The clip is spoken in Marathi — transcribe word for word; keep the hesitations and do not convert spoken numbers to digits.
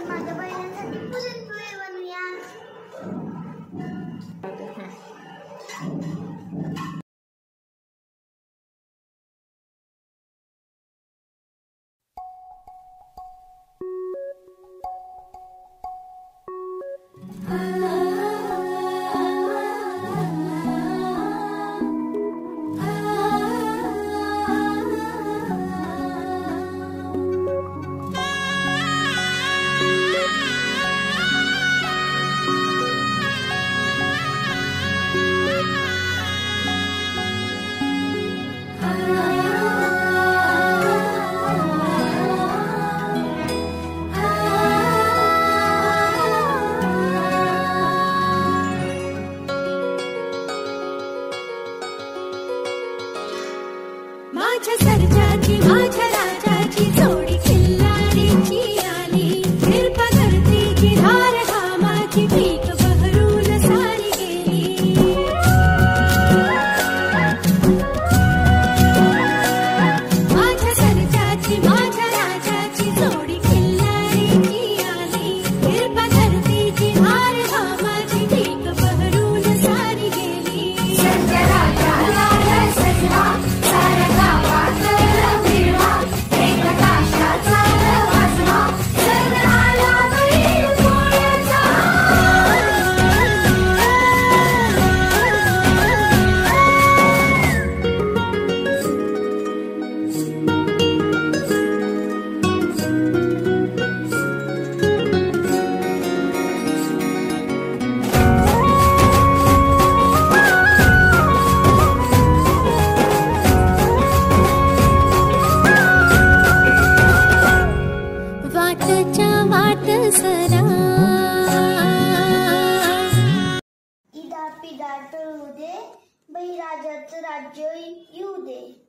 आपण माझ्या बहिणींसाठी पुरणपोळी बनवूया. माझ्या सर्जाची माझ्या राजाची जोडी खिल्लारीची आली. कृपा धरतीची धार घामाची पीक बहरून सारी गेली. माझ्या सर्जाची माझ्या राजाची जोडी खिल्लारीची आली. कृपा धरतीची धार घामाची पीक बहरून सारी गेली. सर्जा राजा लाल सजला सारा इदा पिदा टळू दे, बळीराजाचं राज्य येऊ दे.